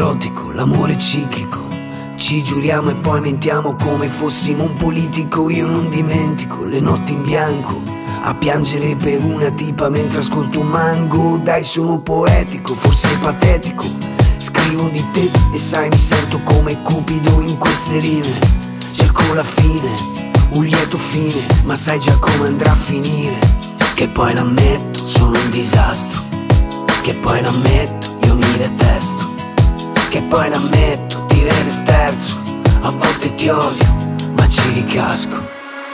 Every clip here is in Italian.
Nevrotico, l'amore ciclico. Ci giuriamo e poi mentiamo come fossimo un politico. Io non dimentico le notti in bianco a piangere per una tipa mentre ascolto un mango. Dai, sono poetico, forse patetico. Scrivo di te e sai mi sento come Cupido in queste rime. Cerco la fine, un lieto fine, ma sai già come andrà a finire. Che poi l'ammetto, sono un disastro. Che poi l'ammetto, io mi detesto. Che poi l'ammetto, ti vedo sterzo. A volte ti odio, ma ci ricasco.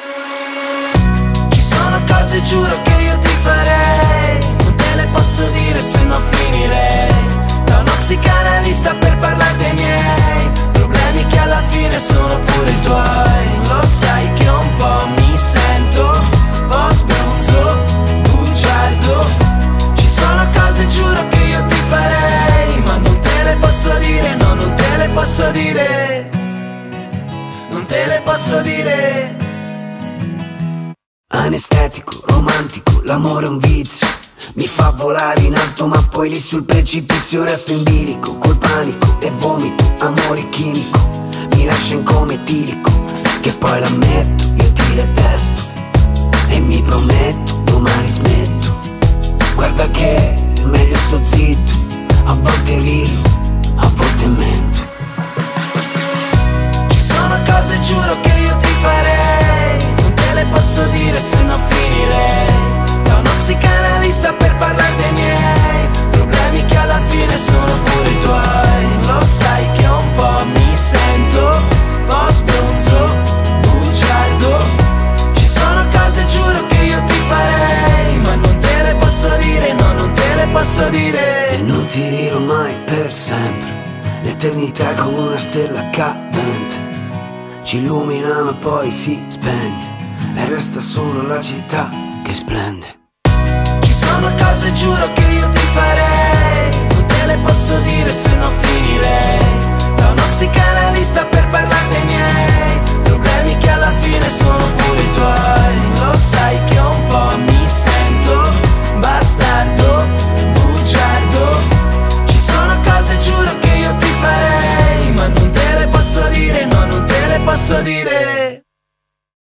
Ci sono cose giuro che io ti farei, non te le posso dire se no finirei da uno psicanalista per parlare dei miei problemi che alla fine sono pure i tuoi. Lo sai che un po' mi sento un po' sbronzo, bugiardo. Ci sono cose giuro che io ti farei, ma non te le posso dire, no, non te le posso dire, non te le posso dire. Anestetico, romantico, l'amore è un vizio. Mi fa volare in alto ma poi lì sul precipizio resto in bilico. Col panico e vomito, amore chimico. Mi lascia in coma etilico. Che poi l'ammetto, io ti detesto. E mi prometto, domani smetto. Guarda che è meglio sto zitto. A volte rido, a volte mento. Ci sono cose giuro che io ti farei, non te le posso dire se no finirei da uno psicanalista per parlare dei miei problemi che alla fine sono pure i tuoi. Lo sai che un po' mi sento un po' sbronzo, bugiardo. Ci sono cose giuro che io ti farei, ma non te le posso dire, no, non te le posso dire. E non ti dirò mai per sempre. L'eternità è come una stella cadente. Ci illumina ma poi si spegne e resta solo la città che splende. Ci sono cose